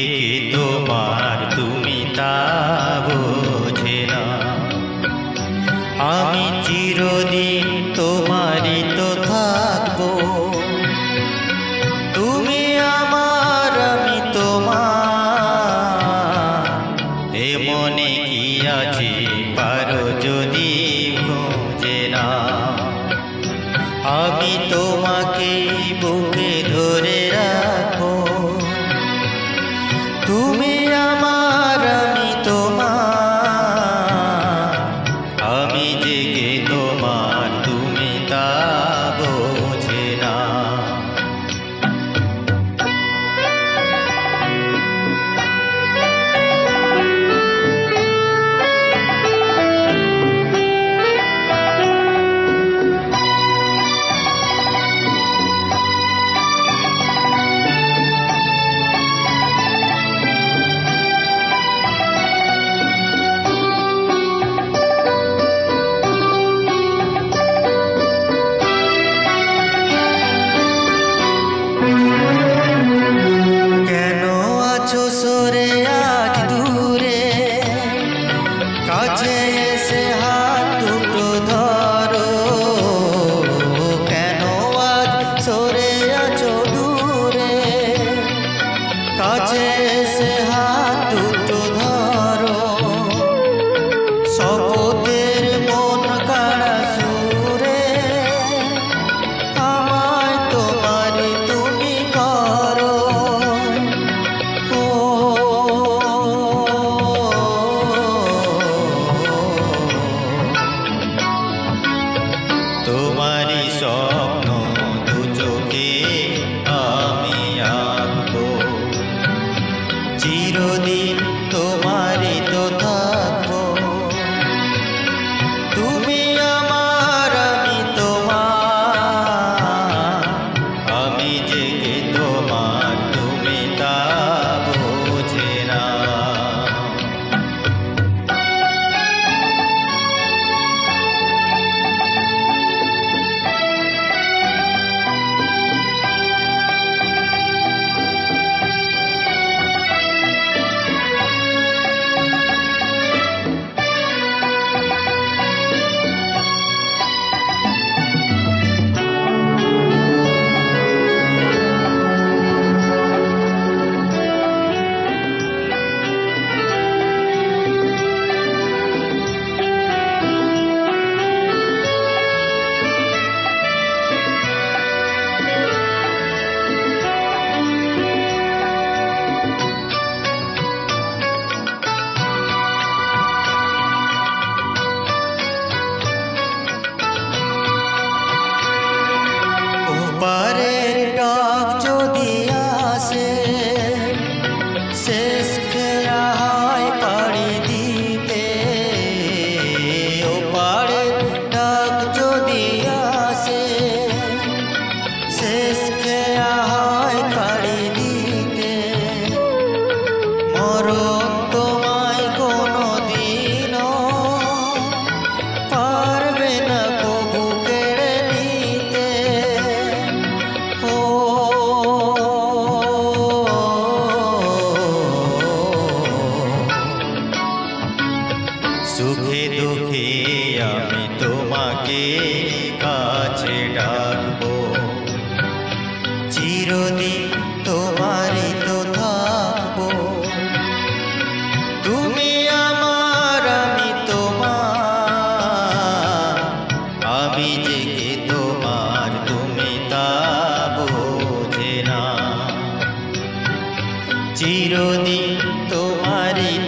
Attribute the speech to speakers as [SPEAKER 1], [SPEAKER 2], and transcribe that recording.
[SPEAKER 1] কে তোমার তুমি তা বোঝে না। আমি চিরদিন তোমারই তো থাকবো, তুমি আমার আমি তোমার। এ মনে কি আছে পারো যদি বুঝে না। আমি তোমাকে বুকে ধরে রাখবো, তুমি আমার আমি তোমার। আমি জেগে তোমার তুমি তা বোঝে না। সরে আজ দূরে, কাছে এসে হাত দুটো ধরো। কেন আজ সরে আছো দূরে, কাছে এসে হাত দুটো ধরো। শপথের মন কাড়া সুরে আমায় তোমারই তুমি করো। তোমারই স্বপ্ন দু চোখে আমি আঁকবো, চিরদিন তোমারই তো থাকবো। তুমি আমার আমি তোমার, আমি জেগে তোমার তুমি তা বোঝে না। পারের ডাক যদি আসে, শেষ খেয়া হয় পাড়ি দিতে। ও পারের ডাক যদি আসে, শেষ খেয়া হয় পাড়ি দিতে। মরণ তোমায় কোনো দিনও পারবে না কবু কেড়ে নিতে। সুখে দুঃখে আমি তোমাকে কাছে ডাকবো, চিরদিন তোমারই তো থাকবো। তুমি আমার আমি তোমার, আমি জেগে তোমার তুমি তা বোঝে না। চিরদিন তোমারই